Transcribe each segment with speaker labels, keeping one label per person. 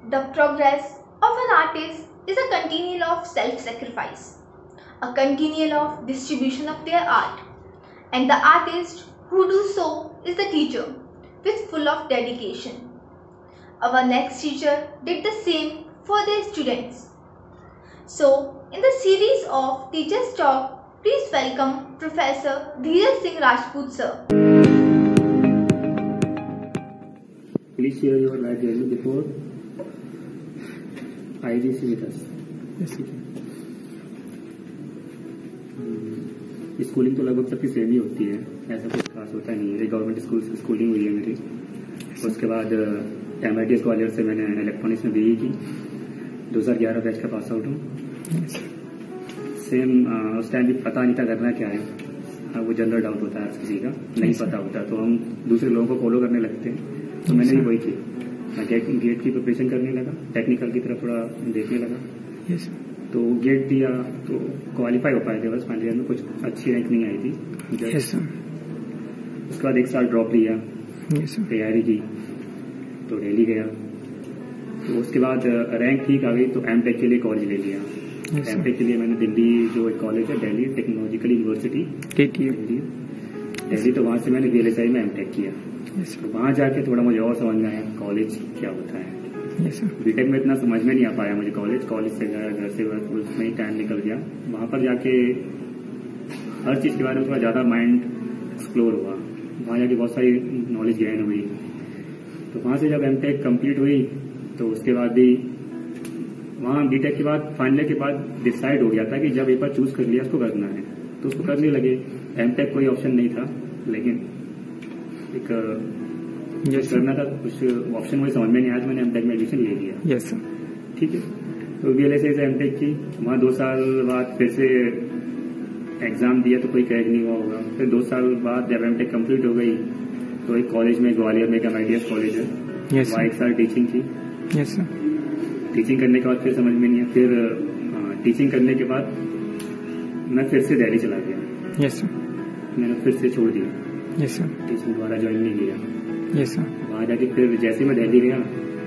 Speaker 1: The progress of an artist is a continual of self-sacrifice, a continual of distribution of their art, and the artist who do so is the teacher with full of dedication. Our next teacher did the same for their students. So, in the series of Teachers Talk, please welcome Professor Dheeraj Singh Rajput sir.
Speaker 2: Please share your life journey before IGC with us.
Speaker 3: Yes.
Speaker 2: Schooling तो लगभग सबकी same ही होती है, ऐसा कुछ खास होता नहीं है। गवर्नमेंट स्कूल से स्कूलिंग हुई है मेरी। उसके बाद MITS कॉलेज से मैंने इलेक्ट्रॉनिक्स में BE की। 2011 बैच का पास आउट हूँ। सेम उस टाइम भी पता नहीं था करना क्या है। वो जनरल डाउट होता है किसी का, नहीं पता होता तो हम दूसरे लोगों को फॉलो करने लगते हैं। तो मैंने भी वही किया। मैं गेट की प्रिपरेशन करने लगा, टेक्निकल की तरफ थोड़ा देखने लगा। तो गेट दिया तो क्वालिफाई हो पाए थे, बस फाइनल ईयर में कुछ अच्छी रैंक नहीं आई थी। उसके बाद 1 साल ड्रॉप लिया, तैयारी की, तो दिल्ली गया। तो उसके बाद रैंक ठीक आ गई तो एमटेक के लिए कॉलेज ले लिया। एमटेक के लिए मैंने दिल्ली जो एक कॉलेज है दिल्ली टेक्नोलॉजिकल यूनिवर्सिटी दिल्ली, तो वहां से मैंने VLSI में एमटेक किया। तो वहां जाके थोड़ा मुझे और समझ में आया कॉलेज क्या होता है। बीटेक में इतना समझ में नहीं आ पाया मुझे। कॉलेज से गया, घर से बस उसमें ही टाइम निकल गया। वहां पर जाके हर चीज के बारे में थोड़ा ज्यादा माइंड एक्सप्लोर हुआ। वहां जाके बहुत सारी नॉलेज गेन हुई। तो वहां से जब एमटेक कंप्लीट हुई तो उसके बाद भी वहां बीटेक के बाद फाइनल के बाद डिसाइड हो गया था कि जब एक बार चूज कर लिया उसको करना है तो उसको करने लगे। एमटेक कोई ऑप्शन नहीं था, लेकिन एक करना था, कुछ ऑप्शन मुझे समझ में नहीं आया तो मैंने एमटेक में एडमिशन ले लिया।
Speaker 3: Yes sir.
Speaker 2: ठीक है। तो VLSI से एमटेक की, वहां 2 साल बाद फिर से एग्जाम दिया तो कोई क्रैक नहीं हुआ होगा। फिर 2 साल बाद जब एमटेक कंप्लीट हो गई तो एक कॉलेज में ग्वालियर में एक MITS कॉलेज है, वहाँ 1 साल टीचिंग की।
Speaker 3: Yes sir.
Speaker 2: टीचिंग करने के बाद फिर समझ में नहीं है। फिर टीचिंग करने के बाद मैं फिर से दिल्ली चला गया।
Speaker 3: Yes sir. मैंने
Speaker 2: फिर से छोड़ दिया।
Speaker 3: Yes sir.
Speaker 2: टीचिंग दोबारा ज्वाइन नहीं किया।
Speaker 3: Yes sir.
Speaker 2: वहां जाके फिर जैसे मैं दिल्ली गया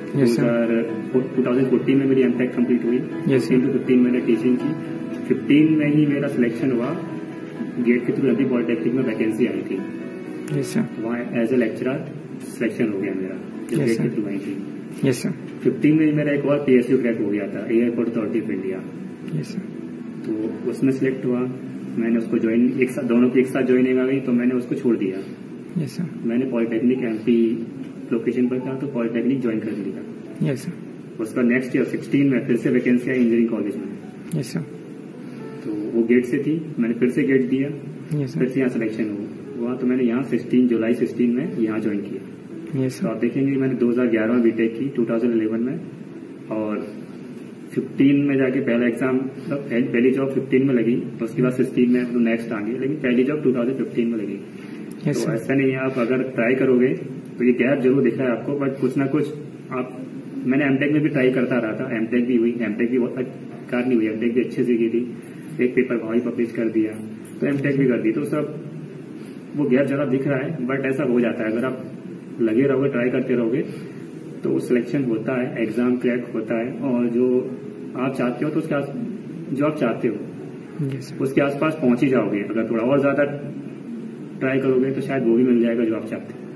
Speaker 2: 2014 में मेरी एमटेक कंप्लीट हुई। 15 मैंने टीचिंग की। 15 में ही मेरा सिलेक्शन हुआ गेट के थ्रू। अभी पॉलिटेक्निक में वैकेंसी आई थी।
Speaker 3: Yes sir.
Speaker 2: वहाँ एज ए लेक्चरर सिलेक्शन हो गया मेरा, जो गेट के थ्रू आई थी।
Speaker 3: Yes sir.
Speaker 2: 15 में मेरा एक और PSU क्रैक हो गया था, airport authority of India.
Speaker 3: Yes sir.
Speaker 2: तो उसमें सिलेक्ट हुआ। मैंने उसको ज्वाइन एक साथ, दोनों की एक साथ ज्वाइनिंग आ गई तो मैंने उसको छोड़ दिया।
Speaker 3: Yes sir.
Speaker 2: मैंने पॉलिटेक्निक MP लोकेशन पर था तो पॉलिटेक्निक ज्वाइन कर लिया।
Speaker 3: Yes sir.
Speaker 2: उसका नेक्स्ट ईयर 16 में फिर से वैकेंसी आई इंजीनियरिंग कॉलेज में।
Speaker 3: Yes sir.
Speaker 2: तो वो गेट से थी, मैंने फिर से गेट दिया।
Speaker 3: Yes sir.
Speaker 2: फिर से यहाँ सिलेक्शन हुआ तो मैंने यहाँ जुलाई 16 में यहाँ ज्वाइन किया।
Speaker 3: यस
Speaker 2: तो आप देखेंगे मैंने 2011 में बीटेक की, 2011 में, और 15 में जाके पहला एग्जाम, पहली जॉब 15 में लगी। तो उसके बाद 16 में तो नेक्स्ट आ गई, लेकिन पहली जॉब 2015 में लगी। तो ऐसा नहीं है, आप अगर ट्राई करोगे तो ये गैप जरूर दिख रहा है आपको, बट कुछ ना कुछ आप, मैंने एमटेक में भी ट्राई करता रहा था। एमटेक भी हुई, एमटेक भी बहुत कार नहीं हुई, एमटेक भी अच्छे से की थी। एक पेपर वहां पब्लिश कर दिया तो एमटेक भी कर दी। तो सब वो गैप जरा दिख रहा है, बट ऐसा हो जाता है। अगर आप लगे रहोगे, ट्राई करते रहोगे तो सिलेक्शन होता है, एग्जाम क्रैक होता है, और जो आप चाहते हो तो उसके जो आप चाहते हो उसके आसपास पहुंच ही जाओगे। अगर थोड़ा और ज्यादा ट्राई करोगे तो शायद वो भी मिल जाएगा जो आप चाहते हो।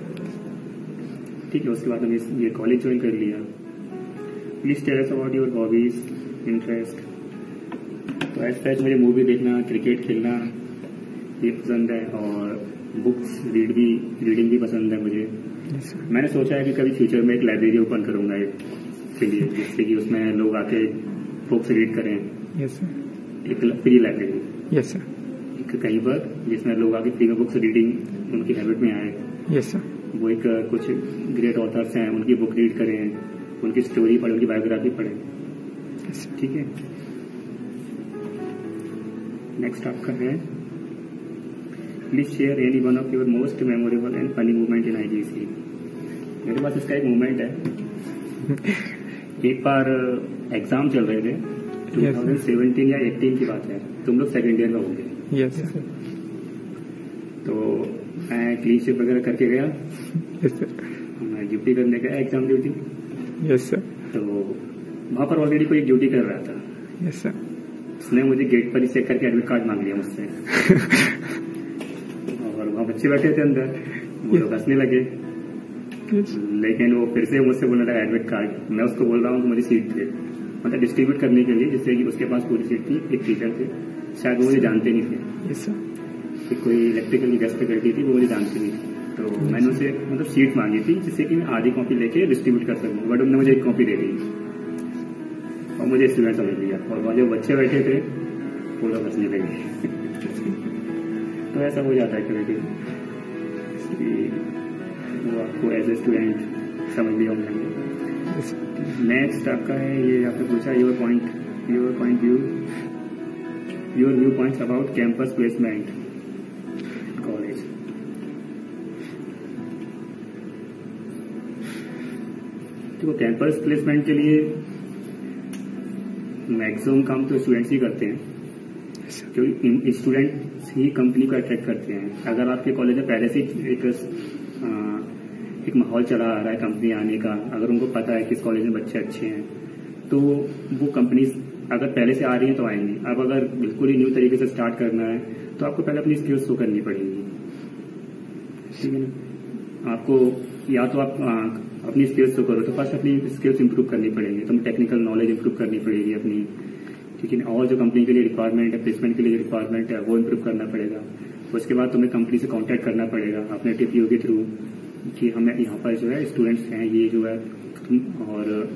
Speaker 2: ठीक है। उसके बाद मैंने ये कॉलेज ज्वाइन कर लिया। Please tell us about your hobbies, interest. तो एज सच मुझे मूवी देखना, क्रिकेट खेलना ये पसंद है, और बुक्स रीडिंग भी पसंद है मुझे। मैंने सोचा है कि कभी फ्यूचर में एक लाइब्रेरी ओपन करूंगा के लिए, जिससे कि उसमें लोग आके बुक्स रीड करें। एक फ्री लाइब्रेरी।
Speaker 3: Yes sir.
Speaker 2: एक कहीं पर जिसमें लोग आके फ्री में बुक्स रीडिंग उनकी हैबिट में आए।
Speaker 3: Yes sir.
Speaker 2: वो एक कुछ ग्रेट ऑथर्स हैं उनकी बुक रीड करें, उनकी स्टोरी पढ़ें, उनकी बायोग्राफी पढ़ें। ठीक है। नेक्स्ट आपका है, please share any one of your most memorable and funny movement in IGC। मेरे पास इसका एक मूवमेंट है। एक बार एग्जाम चल रहे थे, 2017 या 18 की बात है। तुम लोग सेकेंड ईयर में होंगे।
Speaker 3: Yes sir.
Speaker 2: तो मैं क्लीन शिप वगैरह करके गया।
Speaker 3: Yes sir.
Speaker 2: मैं ड्यूटी करने गया, एग्जाम ड्यूटी।
Speaker 3: Yes sir.
Speaker 2: तो वहां पर ऑलरेडी कोई ड्यूटी कर रहा था,
Speaker 3: यस सर,
Speaker 2: उसने मुझे गेट पर ही चेक करके एडमिट कार्ड मांग लिया मुझसे। और वहां बच्चे बैठे थे अंदर, वो लोग हंसने लगे, लेकिन वो फिर से मुझसे बोलने लगा एडमिट कार्ड। मैं उसको बोल रहा हूँ कि मुझे सीट थे, मतलब डिस्ट्रीब्यूट करने के लिए, जिससे कि उसके पास पूरी सीट थी। एक टीचर थे, शायद वो मुझे जानते नहीं थे,
Speaker 3: यस सर,
Speaker 2: कि कोई इलेक्ट्रिकल की गेस्ट फैकल्टी थी, वो मुझे जानती नहीं थी। तो मैंने उसे मतलब सीट मांगी थी, जिससे कि मैं आधी कॉपी लेके डिस्ट्रीब्यूट कर सकूँ, बट उन्होंने मुझे एक कॉपी दे दी और मुझे स्टूडेंट समझ लिया। और वहाँ जो बच्चे बैठे थे वो लोग हंसने लगे। तो ऐसा हो जाता है कभी कभी, वो आपको एज ए स्टूडेंट समझ लिया होंगे। नेक्स्ट आपका है, ये आपने पूछा your view points about campus placement college. तो कैंपस प्लेसमेंट के लिए मैक्सिमम काम तो स्टूडेंट्स ही करते हैं, क्योंकि स्टूडेंट्स ही कंपनी को अट्रैक्ट करते हैं। अगर आपके कॉलेज में पहले से एक माहौल चला आ रहा है कंपनी आने का, अगर उनको पता है कि इस कॉलेज में बच्चे अच्छे हैं, तो वो कंपनीज अगर पहले से आ रही है तो आएंगी। अब अगर बिल्कुल ही न्यू तरीके से स्टार्ट करना है तो आपको पहले अपनी स्किल्स शो करनी पड़ेगी, ठीक है ना। आपको या तो आप अपनी स्किल्स शो करो, तो फर्स्ट अपनी स्किल्स इंप्रूव करनी पड़ेगी, तो टेक्निकल नॉलेज इंप्रूव करनी पड़ेगी अपनी, ठीक है। और जो कंपनी के लिए रिक्वायरमेंट है, प्लेसमेंट के लिए रिक्वायरमेंट है, वो इंप्रूव करना पड़ेगा। उसके बाद तुम्हें कंपनी से कांटेक्ट करना पड़ेगा अपने टीपीओ के थ्रू, कि हमें यहाँ पर जो है स्टूडेंट्स हैं ये जो है, और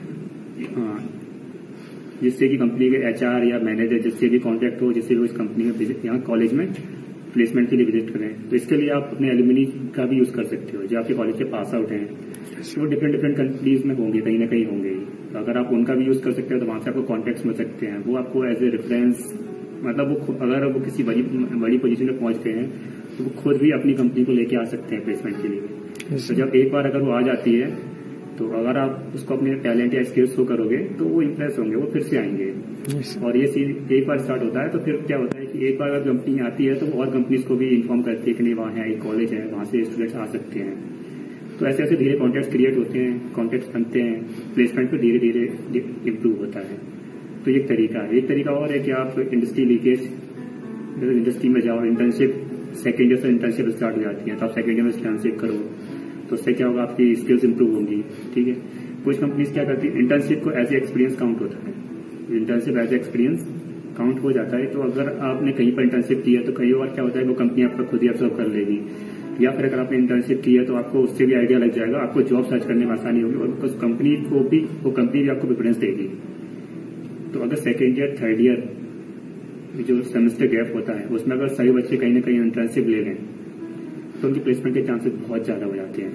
Speaker 2: जिससे कि कंपनी के एचआर या मैनेजर जिससे भी कांटेक्ट हो, जिससे भी इस कंपनी में विजिट, यहाँ कॉलेज में प्लेसमेंट के लिए विजिट करें। तो इसके लिए आप अपने एल्यूमिनी का भी यूज कर सकते हो, जो आपके कॉलेज के पास आउट हैं, वो डिफरेंट कंट्रीज में होंगे, कहीं ना कहीं होंगे। तो अगर आप उनका भी यूज कर सकते हो तो वहां से आपको कॉन्टेक्ट मिल सकते हैं। वो आपको एज ए रेफरेंस, मतलब वो अगर वो किसी बड़ी पोजीशन में पहुंच गए हैं तो वो खुद भी अपनी कंपनी को लेके आ सकते हैं प्लेसमेंट के लिए। तो जब एक बार अगर वो आ जाती है, तो अगर आप उसको अपने टैलेंट या स्किल्स शो करोगे तो वो इम्प्रेस होंगे, वो फिर से आएंगे। और ये सीन एक बार स्टार्ट होता है तो फिर क्या होता है कि एक बार अगर कंपनी आती है तो और कंपनीज को भी इन्फॉर्म करती है कि नहीं वहाँ है एक कॉलेज है, वहां से स्टूडेंट्स आ सकते हैं। तो ऐसे ऐसे धीरे कॉन्टेक्ट क्रिएट होते हैं, कॉन्टेक्ट बनते हैं, प्लेसमेंट पर धीरे धीरे इम्प्रूव होता है। तो ये तरीका है। एक तरीका और है कि आप इंडस्ट्री लीकेज, इंडस्ट्री में जाओ, इंटर्नशिप सेकेंड ईयर से इंटर्नशिप स्टार्ट हो जाती है, तो आप सेकेंड ईयर में इंटर्नशिप करो, तो उससे क्या होगा, आपकी स्किल्स इंप्रूव होंगी, ठीक है। कुछ कंपनीज क्या करती है, इंटर्नशिप को एज ए एक्सपीरियंस काउंट होता है, internship as a experience count हो जाता है। तो अगर आपने कहीं पर इंटर्नशिप की है तो कई बार क्या होता है वो कंपनी आपका खुद ही ऑब्जर्व कर लेगी, या फिर अगर आपने इंटर्नशिप की है तो आपको उससे भी आइडिया लग जाएगा, आपको जॉब सर्च करने में आसानी होगी, और उस कंपनी को भी वो कंपनी भी आपको प्रेफरेंस देगी। तो अगर सेकेंड ईयर थर्ड ईयर जो सेमेस्टर गैप होता है उसमें अगर सभी बच्चे कहीं ना कहीं इंटर्नशिप ले लें तो उनकी प्लेसमेंट के चांसेस बहुत ज्यादा हो जाते हैं,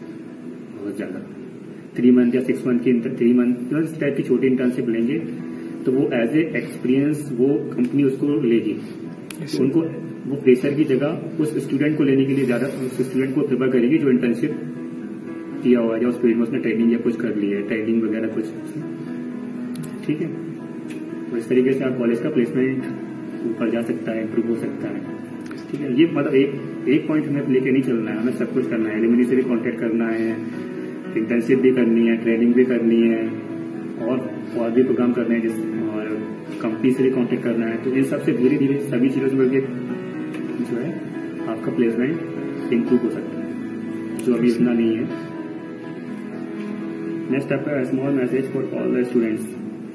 Speaker 2: बहुत ज्यादा। 3 मंथ या 6 मंथ की 3 मंथ इस टाइप की छोटी इंटर्नशिप लेंगे तो वो एज ए एक्सपीरियंस वो कंपनी उसको लेगी। तो उनको वो फ्रेशर की जगह उस स्टूडेंट को लेने के लिए ज्यादा उस स्टूडेंट को प्रेफर करेगी जो इंटर्नशिप किया हुआ है, या उस फील्ड में उसने ट्रेनिंग या कुछ कर ली है, ट्रेनिंग वगैरह कुछ, ठीक है। तो इस तरीके से आप कॉलेज का प्लेसमेंट ऊपर जा सकता है, इम्प्रूव हो सकता है, ठीक है। ये मतलब एक पॉइंट हमें लेके नहीं चलना है, हमें सब कुछ करना है, एल्यूमिनी से भी कॉन्टेक्ट करना है, इंटर्नशिप भी करनी है, ट्रेनिंग भी करनी है, और भी प्रोग्राम करने हैं, और कंपनी से भी कॉन्टेक्ट करना है। तो इन सबसे धीरे धीरे सभी चीजों से मिलकर जो है आपका प्लेसमेंट इम्प्रूव हो सकता है, जो अभी इतना नहीं है। नेक्स्ट आपका small message for all the students.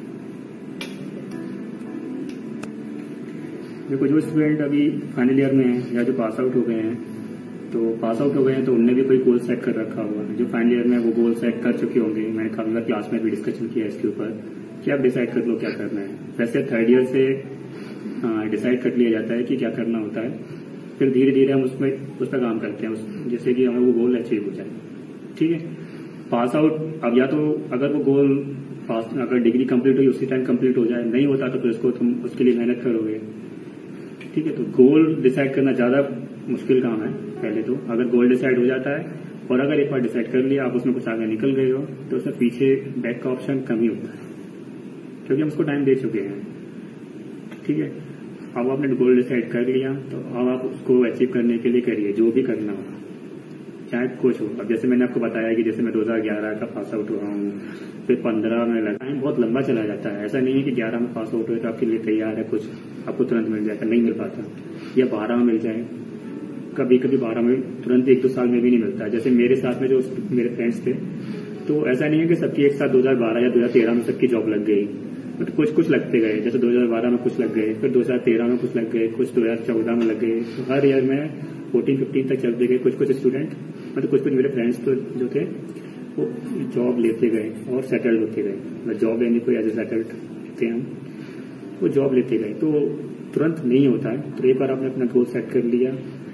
Speaker 2: देखो, जो स्टूडेंट अभी फाइनल ईयर में है या जो पास आउट हो गए हैं, तो उनने भी कोई गोल सेट कर रखा हुआ है। जो फाइनल ईयर में वो गोल सेट कर चुके होंगे, मैंने काफी बार क्लास में भी डिस्कशन किया इसके ऊपर कि आप डिसाइड कर लो क्या करना है। वैसे थर्ड ईयर से डिसाइड कर लिया जाता है कि क्या करना होता है, फिर धीरे धीरे हम उस पर काम करते हैं, जैसे कि हमें वो गोल अचीव हो जाए, ठीक है। पास आउट, अब या तो अगर वो गोल अगर डिग्री कंप्लीट हुई उसी टाइम कंप्लीट हो जाए, नहीं होता तो फिर उसको तुम उसके लिए मेहनत करोगे, ठीक है। तो गोल डिसाइड करना ज्यादा मुश्किल काम है पहले तो। अगर गोल डिसाइड हो जाता है और अगर एक बार डिसाइड कर लिया, आप उसमें कुछ आगे निकल गए हो, तो उसमें पीछे बैक का ऑप्शन कम ही होता है, क्योंकि हम उसको टाइम दे चुके हैं, ठीक है। अब आपने गोल डिसाइड कर लिया तो अब आप उसको अचीव करने के लिए करिए जो भी करना हो, चाहे कुछ हो। अब जैसे मैंने आपको बताया कि जैसे मैं 2011 का पास आउट हुआ हूँ, फिर 15 में लगा, टाइम बहुत लंबा चला जाता है। ऐसा नहीं है कि 11 में पास आउट हुए तो आपके लिए तैयार है, कुछ आपको तुरंत मिल जाएगा, नहीं मिल पाता। या 12 में मिल जाए, कभी कभी 12 में तुरंत 1-2 साल में भी नहीं मिलता। जैसे मेरे साथ में जो मेरे फ्रेंड्स थे, तो ऐसा नहीं है कि सबकी एक साथ 2012 या 2013 में सबकी जॉब लग गई, बट कुछ लगते गए। जैसे 2012 में कुछ लग गए, फिर 2013 में कुछ लग गए, कुछ 2014 में लग गए। तो हर ईयर में 14-15 तक चलते गए। कुछ स्टूडेंट, मतलब कुछ मेरे फ्रेंड्स तो जो थे वो जॉब लेते गए और सेटल्ड होते गए। मतलब जॉब लेने को एज ए सेटल्ड थे हम, वो जॉब लेते गए। तो तुरंत नहीं होता है। तो एक बार आपने अपना गोल सेट कर लिया,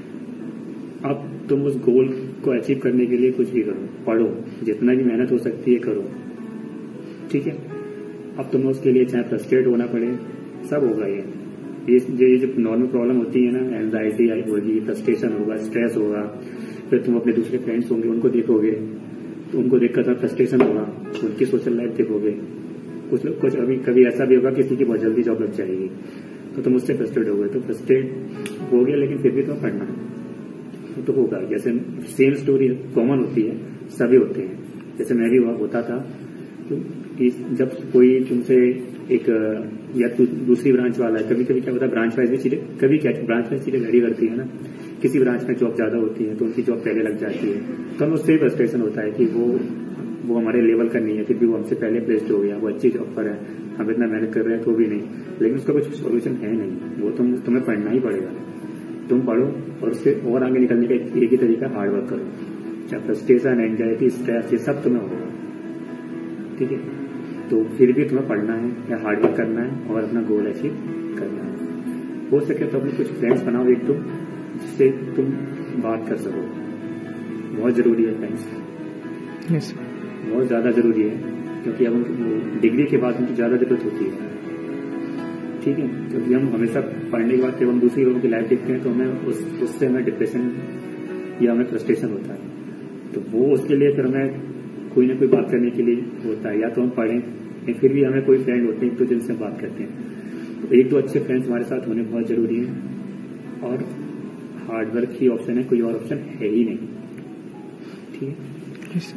Speaker 2: अब तुम उस गोल को अचीव करने के लिए कुछ भी करो, पढ़ो, जितना भी मेहनत हो सकती है करो, ठीक है। अब तुम्हें उसके लिए चाहे फ्रस्ट्रेट होना पड़े, सब होगा। ये जो नॉर्मल प्रॉब्लम होती है ना, एंजाइटी होगी, फ्रस्ट्रेशन होगा, स्ट्रेस होगा, फिर तुम अपने दूसरे फ्रेंड्स होंगे उनको देखोगे, तो उनको देखकर तुम्हें फ्रस्ट्रेशन होगा, उनकी सोशल लाइफ देखोगे। कुछ अभी कभी ऐसा भी होगा किसी की बहुत जल्दी जॉब लग जाएगी, तो तुम उससे फ्रस्ट्रेट हो गए, तो फ्रस्ट्रेट हो गए, लेकिन फिर भी तुम्हें पढ़ना है तो होगा। जैसे सेम स्टोरी कॉमन होती है, सभी होते हैं। जैसे मैं भी होता था कि जब कोई तुमसे एक या दूसरी ब्रांच वाला है, कभी कभी क्या होता है ब्रांच वाइज भी चीजें, कभी क्या ब्रांच वाइज चीजें वेरी करती है ना। किसी ब्रांच में जॉब ज्यादा होती है तो उनकी जॉब पहले लग जाती है, तो हमें उससे फ्रस्ट्रेशन होता है कि वो हमारे लेवल का नहीं है, फिर भी वो हमसे पहले प्लेस्ड हो गया, वो अच्छी जॉब पर है, हम इतना मेहनत कर रहे हैं तो भी नहीं। लेकिन उसका कुछ सोल्यूशन है नहीं, वो तुम्हें पढ़ना ही पड़ेगा। तुम पढ़ो और उससे और आगे निकलने का एक ही तरीका हार्ड वर्क करो। चाहे फ्रस्ट्रेशन, एंजाइटी, स्ट्रेस, ये सब तुम्हें होगा, ठीक है। तो फिर भी तुम्हें पढ़ना है या हार्ड वर्क करना है और अपना गोल अचीव करना है। हो सके तो अपने कुछ फ्रेंड्स बनाओ, एक तुम जिससे तुम बात कर सको। बहुत जरूरी है फ्रेंड्स,
Speaker 3: यस,
Speaker 2: बहुत ज्यादा जरूरी है, क्योंकि अब डिग्री के बाद उनकी ज्यादा जरूरत होती है, ठीक है। क्योंकि हम हमेशा पढ़ने के बाद जब हम दूसरी लोगों की लाइफ देखते हैं तो हमें उससे हमें डिप्रेशन या हमें फ्रस्ट्रेशन होता है। तो वो उसके लिए फिर हमें कोई ना कोई बात करने के लिए होता है, या तो हम पढ़ें या फिर भी हमें कोई फ्रेंड होते हैं तो जिनसे बात करते हैं। तो 1-2 अच्छे फ्रेंड्स हमारे साथ होने बहुत जरूरी है, और हार्डवर्क ही ऑप्शन है, कोई और ऑप्शन है ही नहीं, ठीक है।
Speaker 3: यस।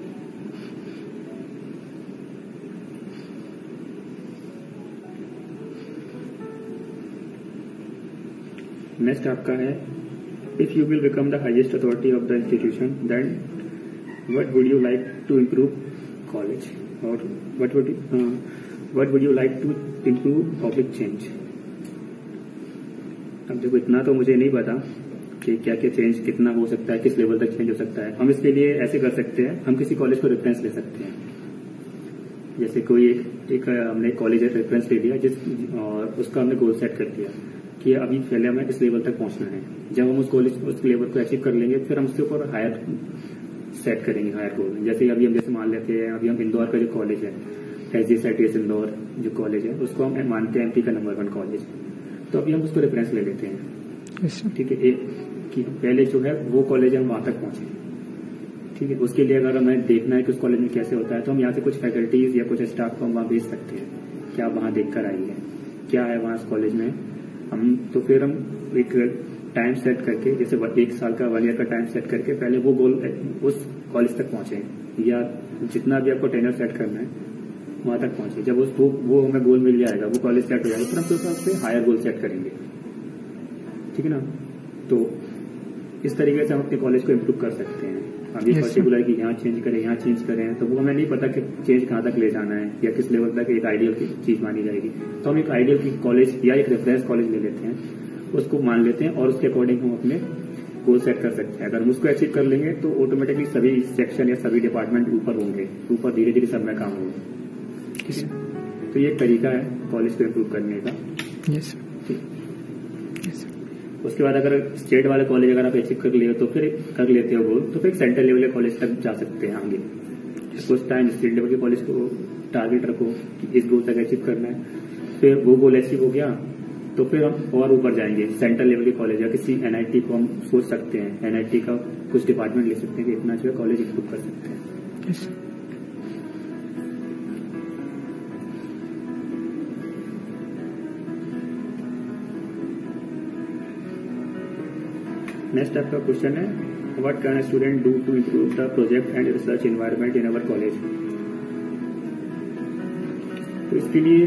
Speaker 2: नेक्स्ट आपका है, if you will become the highest authority of the institution then what would you like to improve college, और what would you like to improve public change. अब देखो, इतना तो मुझे नहीं पता कि क्या क्या चेंज कितना हो सकता है, किस लेवल तक चेंज हो सकता है। हम इसके लिए ऐसे कर सकते हैं, हम किसी कॉलेज को रेफरेंस ले सकते हैं। जैसे कोई एक हमने कॉलेज रेफरेंस ले लिया और उसका हमने गोल सेट कर दिया कि अभी पहले हमें इस लेवल तक पहुंचना है। जब हम उस लेवल को अचीव कर लेंगे, फिर हम उसके ऊपर हायर सेट करेंगे, हायर गोल। जैसे अभी हम जैसे मान लेते हैं, अभी हम इंदौर का जो कॉलेज है, SGCITS इंदौर जो कॉलेज है, उसको हम मानते हैं MP का नंबर 1 कॉलेज। तो अभी हम उसको रेफरेंस ले लेते हैं, ठीक है। कि पहले जो है वो कॉलेज हम वहां तक पहुंचे, ठीक है। उसके लिए अगर हमें देखना है कि उस कॉलेज में कैसे होता है, तो हम यहाँ से कुछ फैकल्टीज या कुछ स्टाफ को हम वहां भेज सकते हैं, क्या वहां देखकर आएंगे, क्या है वहां उस कॉलेज में। हम तो फिर हम एक टाइम सेट करके, जैसे 1 साल का 1 ईयर का टाइम सेट करके पहले वो गोल उस कॉलेज तक पहुंचे, या जितना भी आपको टेनर सेट करना है वहां तक पहुंचे। जब वो हमें गोल मिल जाएगा, वो कॉलेज सेट हो जाएगा, फिर हम उसके हिसाब से हायर गोल सेट करेंगे, ठीक है ना। तो इस तरीके से हम अपने कॉलेज को इम्प्रूव कर सकते हैं। अभी पर्टिकुलर कि यहाँ चेंज करें, यहाँ चेंज करें, तो वो हमें नहीं पता कि चेंज कहाँ तक ले जाना है या किस लेवल तक एक आइडियल की चीज मानी जाएगी। तो हम एक आइडियल कॉलेज या एक रेफरेंस कॉलेज ले लेते हैं, उसको मान लेते हैं और उसके अकॉर्डिंग हम अपने गोल सेट कर सकते हैं। अगर हम उसको अचीव कर लेंगे तो ऑटोमेटिकली सभी सेक्शन या सभी डिपार्टमेंट ऊपर होंगे, ऊपर धीरे धीरे सब में काम होगा, ठीक है। तो ये एक तरीका है कॉलेज को इम्प्रूव करने का।
Speaker 3: Yes, yes.
Speaker 2: उसके बाद अगर स्टेट वाले कॉलेज अगर आप अचीव कर लिए तो फिर कर लेते हो गोल, तो फिर सेंट्रल लेवल के कॉलेज तक जा सकते हैं आगे। उस टाइम स्टेट लेवल के कॉलेज को टारगेट रखो कि इस गोल तक अचीव करना है, फिर वो गोल अचीव हो गया तो फिर हम और ऊपर जाएंगे। सेंट्रल लेवल के कॉलेज या किसी NIT को हम सोच सकते हैं, NIT का कुछ डिपार्टमेंट ले सकते हैं कि इतना जो है कॉलेज इम्प्रूव कर सकते हैं।
Speaker 3: यस।
Speaker 2: नेक्स्ट आपका क्वेश्चन है, what can a student do to improve the project and research environment in our college. तो इसके लिए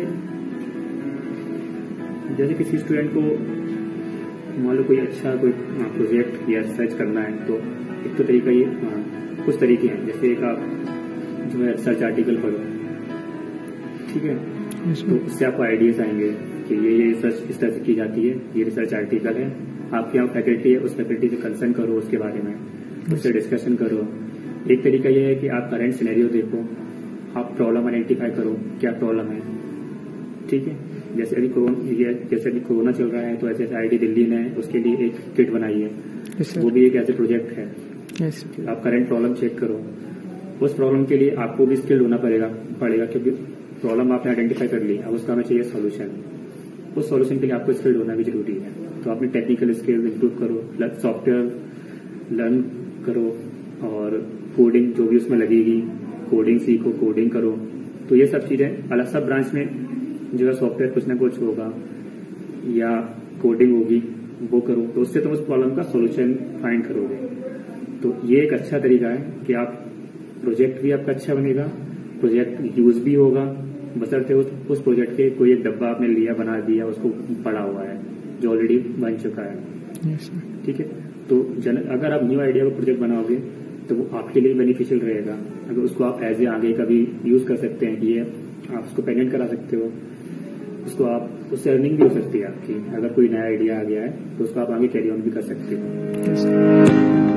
Speaker 2: जैसे किसी स्टूडेंट को मान लो कोई अच्छा कोई प्रोजेक्ट या रिसर्च करना है, तो एक तो तरीका ये कुछ तरीके हैं। जैसे एक आप जो है रिसर्च आर्टिकल पढ़ो, ठीक है, तो उससे आपको आइडियाज आएंगे कि ये रिसर्च इस तरह से की जाती है, ये रिसर्च आर्टिकल है। आपके यहाँ फैकल्टी है, उस फैकल्टी से कंसर्न करो उसके बारे में, उससे डिस्कशन करो। एक तरीका यह है कि आप करंट सिनेरियो देखो, आप प्रॉब्लम आइडेंटिफाई करो, क्या प्रॉब्लम है, ठीक है। जैसे अभी कोरोना चल रहा है, तो ऐसे IIT दिल्ली ने उसके लिए एक किट बनाई है, वो भी एक ऐसे प्रोजेक्ट है। आप करंट प्रॉब्लम चेक करो, उस प्रॉब्लम के लिए आपको भी स्किल्ड होना पड़ेगा क्योंकि प्रॉब्लम आपने आइडेंटिफाई कर ली, अब उसका हमें चाहिए सॉल्यूशन। उस सॉल्यूशन के लिए आपको स्किल्ड होना भी जरूरी है। तो अपनी टेक्निकल स्किल्स इंप्रूव करो, सॉफ्टवेयर लर्न करो, और कोडिंग जो भी उसमें लगेगी, कोडिंग सीखो, कोडिंग करो। तो ये सब चीजें अलग सब ब्रांच में जो है सॉफ्टवेयर कुछ ना कुछ होगा या कोडिंग होगी, वो करो, तो उससे तुम उस प्रॉब्लम का सॉल्यूशन फाइंड करोगे। तो ये एक अच्छा तरीका है कि आप प्रोजेक्ट भी आपका अच्छा बनेगा, प्रोजेक्ट यूज भी होगा, बशर्ते उस प्रोजेक्ट के कोई एक डब्बा आपने लिया, बना दिया, उसको पड़ा हुआ है जो ऑलरेडी बन चुका है, ठीक है। तो अगर आप न्यू आइडिया का प्रोजेक्ट बनाओगे तो वो आपके लिए बेनिफिशियल रहेगा। अगर उसको आप एज ए आगे कभी यूज कर सकते हैं कि ये आप उसको पेटेंट करा सकते हो, उसको आप उससे अर्निंग भी हो सकती है आपकी। अगर कोई नया आइडिया आ गया है तो उसको आप आगे कैरी ऑन भी कर सकते हो।